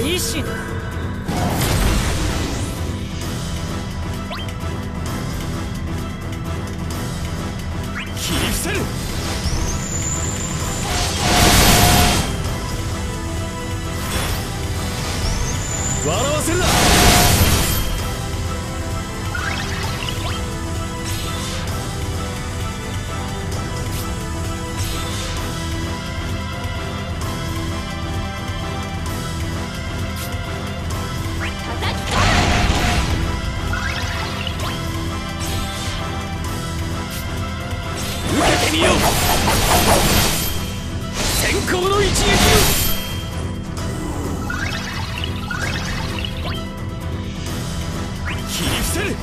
維新。切り伏せる。笑わせるな。先行の一撃を。切り伏せる。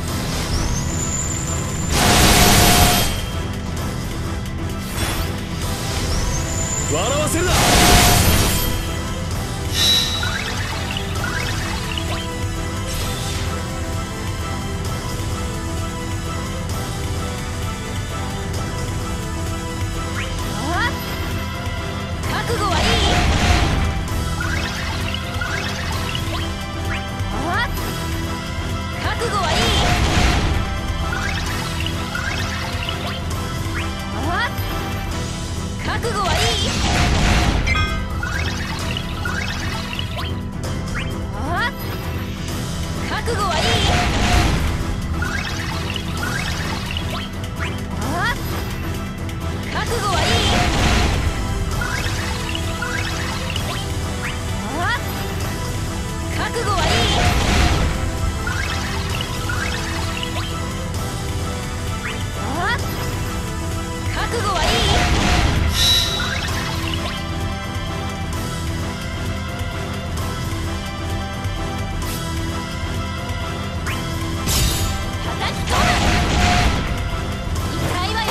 笑わせるな。 覚悟はいい？覚悟はいい？覚悟はいい？覚悟はいい？覚悟はいい？覚悟はいい？覚悟はいい？叩き込む。痛いわよ。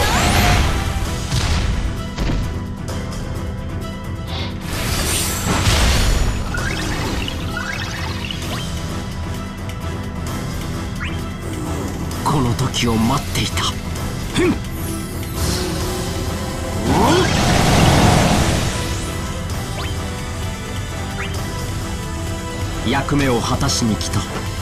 この時を待っていた。ふん。役目を果たしに来た。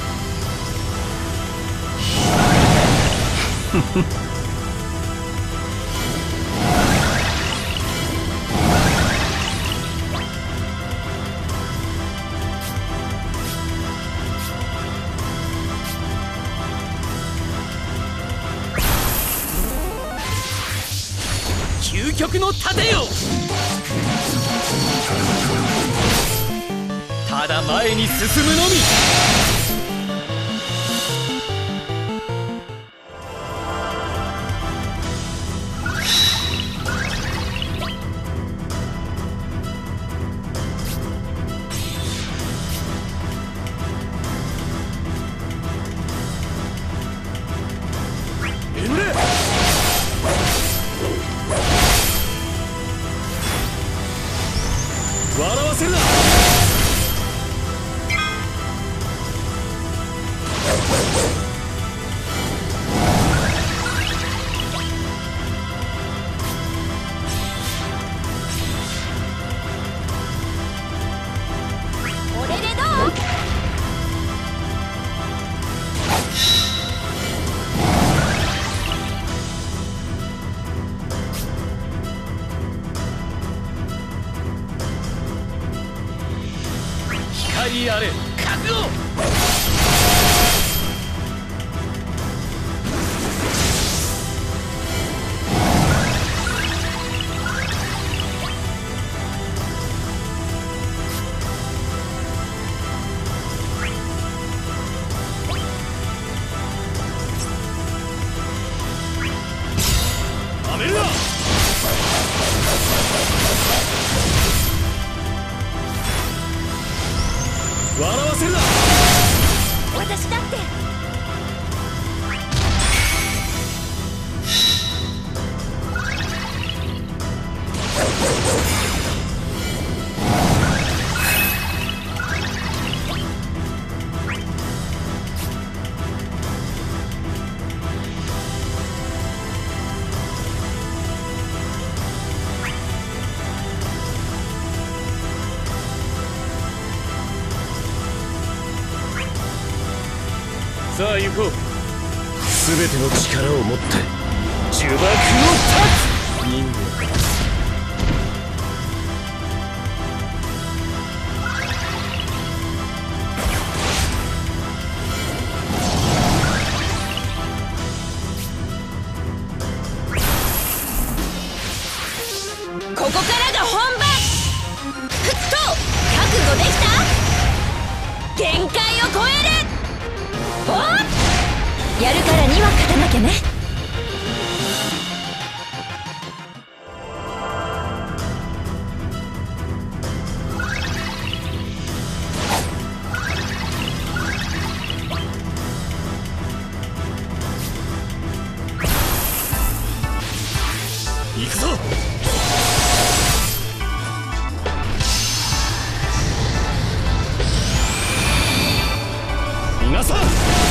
究極の盾よ。ただ前に進むのみ。眠れ。笑わせるな。 これでどう？ 光あれ覚悟。やめるな。笑わせるな。 私だって。 行こう。 全ての力を持って呪縛を断つ。任務を果たす。 ここからが本番。ふっと覚悟できた。限界を超える。おっ、やるからには勝たなきゃね。 行くぞ。皆さん、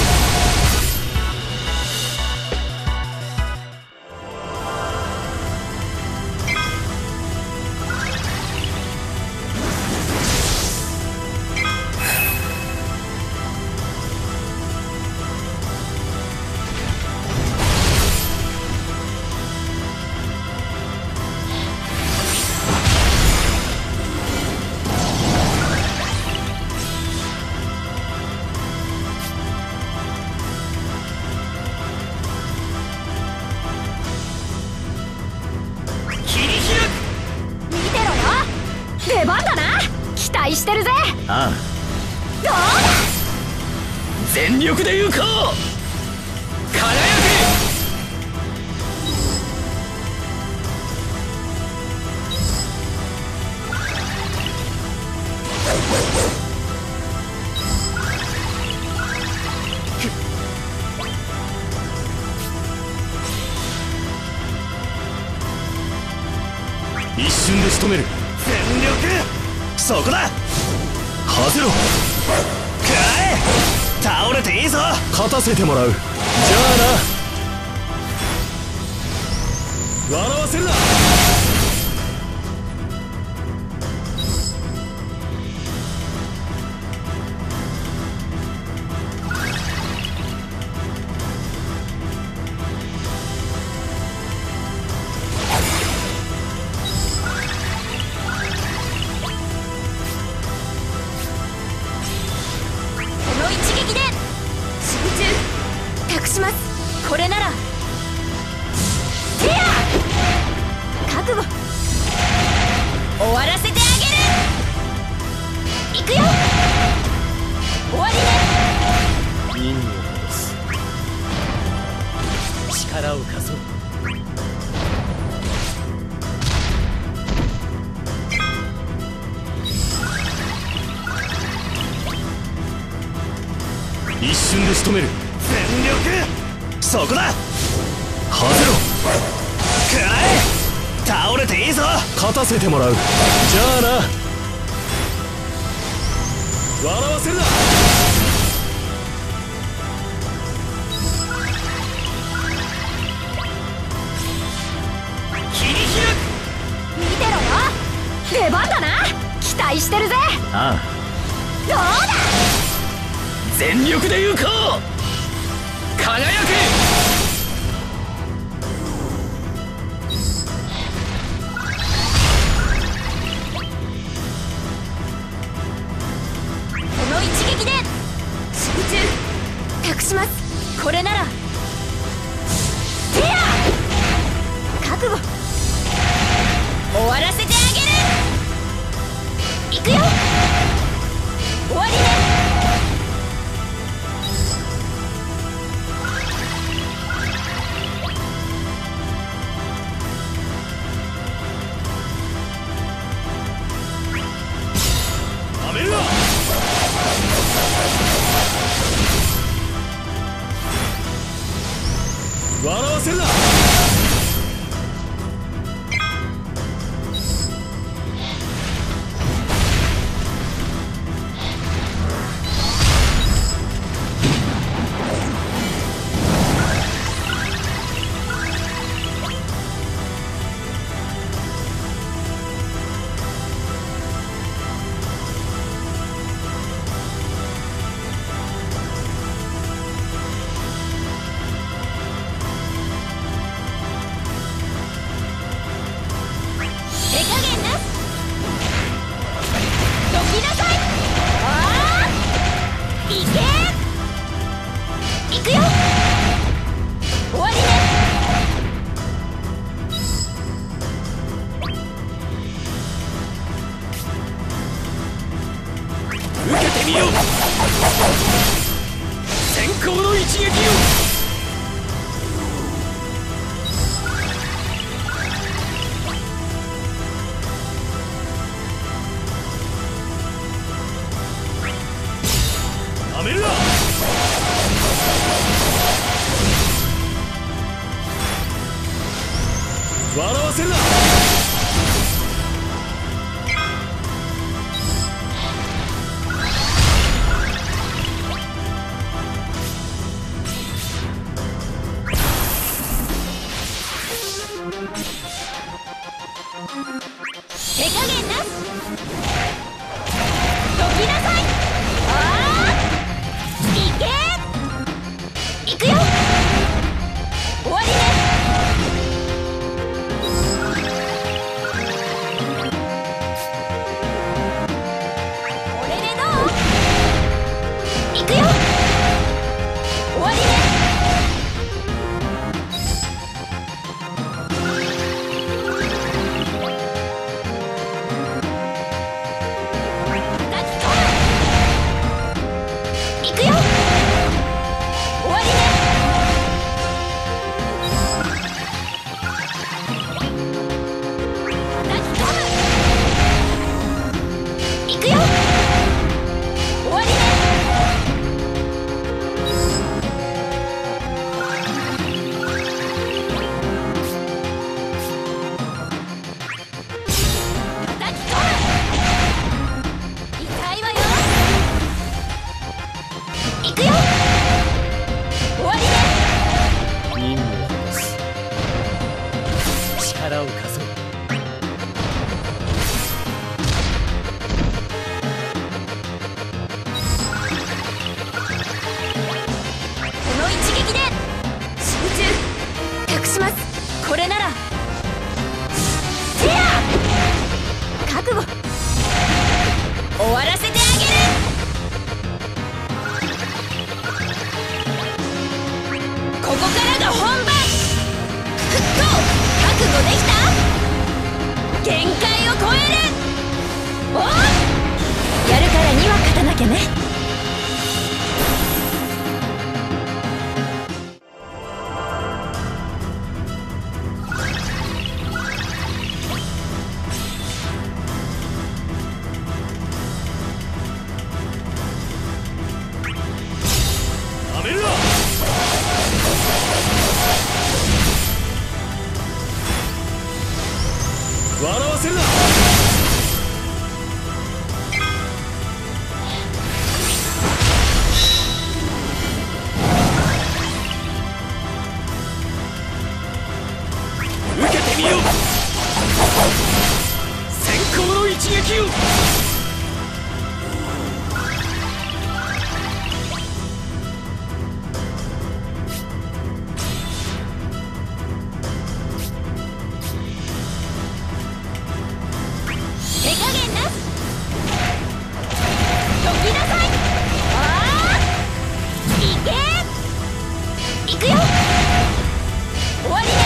出番だな。期待してるぜ。 ああ、 どうだ。 全力で行こう。 輝一瞬で仕留める。全力、そこだ。外れろ。くらえ。倒れていいぞ。勝たせてもらう。じゃあな。 笑わせるな。 この一撃で集中託します。これならティア覚悟終わらせてあげる。行くよ。終わりね。 任務を果たす。 力を貸そう。 一瞬で仕留める。全力、そこだ。外れろ。くらえ。倒れていいぞ。勝たせてもらう。じゃあな。 笑わせるな。 切り開く。見てろよ。出番だな。期待してるぜ。 ああ、 どうだ。 全力で行こう。 輝け。 この一撃で集中託します。これならティア覚悟終わらせてあげる。行くよ。終わりね。 なめるな。笑わせるな。 笑わせるな。 手加減なし。どきなさい。あーいけ。いくよ。終わりね。これでどう？いくよ。終わりね。 力を貸そう。 この一撃で集中託します。これならテア覚悟終わらせてあげる。ここからが本番。ふっと覚悟できた？限界を超える。おっやるからには勝たなきゃね。 やめるな。笑わせるな。受けてみよう。先行の一撃を。 手加減なし。どきなさい。あーいけ。いくよ。終わりね。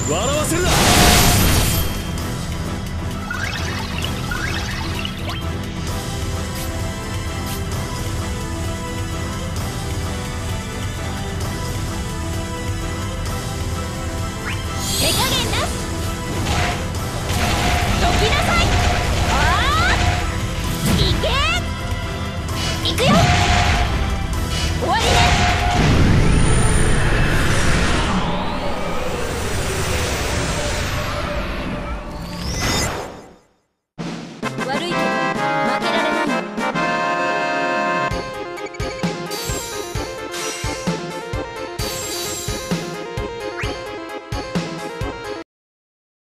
笑わせるな。 手加減なし。どきなさい。あーいけいくよ。終わりね。悪い